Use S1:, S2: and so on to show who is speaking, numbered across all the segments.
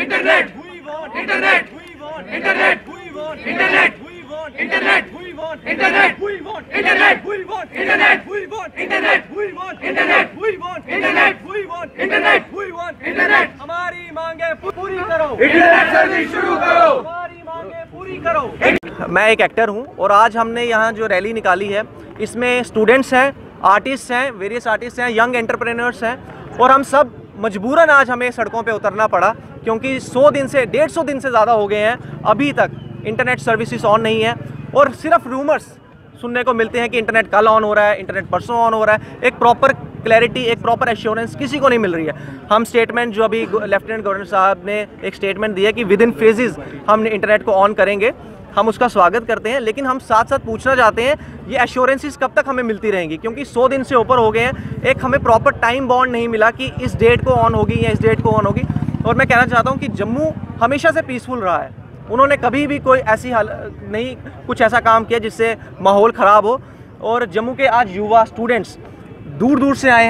S1: Internet. We want internet. We want internet. We want internet. We want internet. We want internet. We want internet. We want internet. We want internet. We want internet. We want internet. We want internet. We want internet. हमारी मांगे पूरी करो। Internet service शुरू करो। हमारी मांगे पूरी करो।
S2: मैं एक एक्टर हूं और आज हमने यहाँ जो रैली निकाली है इसमें स्टूडेंट्स हैं, आर्टिस्ट हैं, वेरियस आर्टिस्ट हैं, यंग एंटरप्रेन्योर्स हैं और हम सब मजबूरन आज हमें सड़कों पे उतरना पड़ा क्योंकि 100 दिन से 150 दिन से ज़्यादा हो गए हैं, अभी तक इंटरनेट सर्विसेज ऑन नहीं है और सिर्फ रूमर्स सुनने को मिलते हैं कि इंटरनेट कल ऑन हो रहा है, इंटरनेट परसों ऑन हो रहा है। एक प्रॉपर क्लैरिटी, एक प्रॉपर एश्योरेंस किसी को नहीं मिल रही है। हम स्टेटमेंट जो अभी लेफ्टिनेंट गवर्नर साहब ने एक स्टेटमेंट दिया कि विद इन फेजेस हम इंटरनेट को ऑन करेंगे, हम उसका स्वागत करते हैं, लेकिन हम साथ साथ पूछना चाहते हैं ये एश्योरेंसेस कब तक हमें मिलती रहेंगी क्योंकि 100 दिन से ऊपर हो गए हैं। एक हमें प्रॉपर टाइम बॉन्ड नहीं मिला कि इस डेट को ऑन होगी या इस डेट को ऑन होगी। और मैं कहना चाहता हूँ कि जम्मू हमेशा से पीसफुल रहा है, उन्होंने कभी भी कोई ऐसी नहीं कुछ ऐसा काम किया जिससे माहौल ख़राब हो। और जम्मू के आज युवा स्टूडेंट्स दूर दूर से आए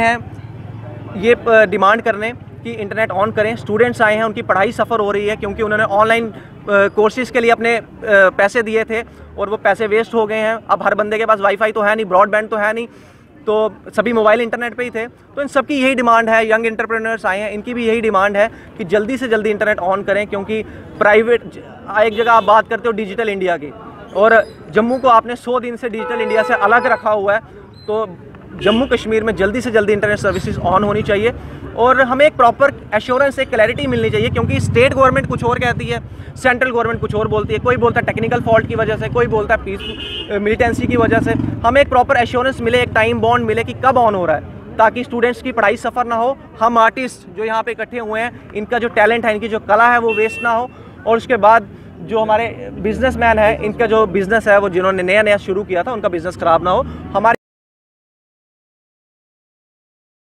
S2: हैं ये डिमांड करने कि इंटरनेट ऑन करें। स्टूडेंट्स आए हैं, उनकी पढ़ाई सफ़र हो रही है क्योंकि उन्होंने ऑनलाइन कोर्सेज़ के लिए अपने पैसे दिए थे और वो पैसे वेस्ट हो गए हैं। अब हर बंदे के पास वाईफाई तो है नहीं, ब्रॉडबैंड तो है नहीं, तो सभी मोबाइल इंटरनेट पे ही थे। तो इन सबकी यही डिमांड है, यंग एंटरप्रेन्योर्स आए हैं, इनकी भी यही डिमांड है कि जल्दी से जल्दी इंटरनेट ऑन करें क्योंकि प्राइवेट एक जगह आप बात करते हो डिजिटल इंडिया की और जम्मू को आपने 100 दिन से डिजिटल इंडिया से अलग रखा हुआ है, तो जम्मू कश्मीर में जल्दी से जल्दी इंटरनेट सर्विसेज ऑन होनी चाहिए और हमें एक प्रॉपर एश्योरेंस, एक क्लैरिटी मिलनी चाहिए क्योंकि स्टेट गवर्नमेंट कुछ और कहती है, सेंट्रल गवर्नमेंट कुछ और बोलती है। कोई बोलता है टेक्निकल फॉल्ट की वजह से, कोई बोलता है पीस मिलिटेंसी की वजह से। हमें एक प्रॉपर एश्योरेंस मिले, एक टाइम बॉन्ड मिले कि कब ऑन हो रहा है ताकि स्टूडेंट्स की पढ़ाई सफ़र ना हो, हम आर्टिस्ट जो यहाँ पे इकट्ठे हुए हैं इनका जो टैलेंट है, इनकी जो कला है वो वेस्ट ना हो। और उसके बाद जो हमारे बिजनेसमैन है, इनका जो बिज़नेस है वो जिन्होंने नया शुरू किया था उनका बिज़नेस ख़राब ना हो। हमारे